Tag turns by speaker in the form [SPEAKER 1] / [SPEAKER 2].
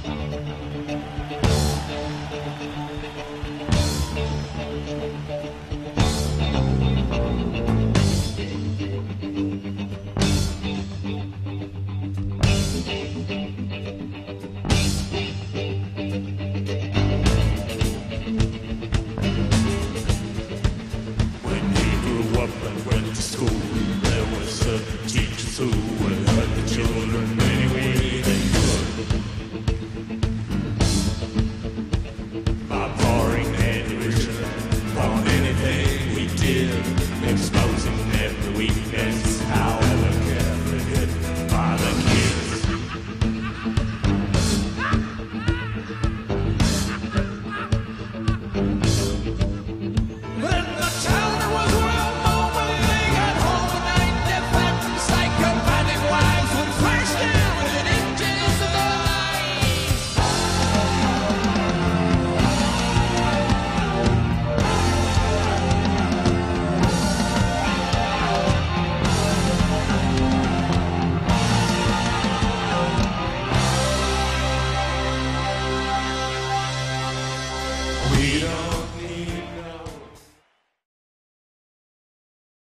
[SPEAKER 1] Exposing every weakness, however carefully hidden by the kids. When the town was well known, when they got home at night, their fat and psychopathic wives would flash down with an engines of the we don't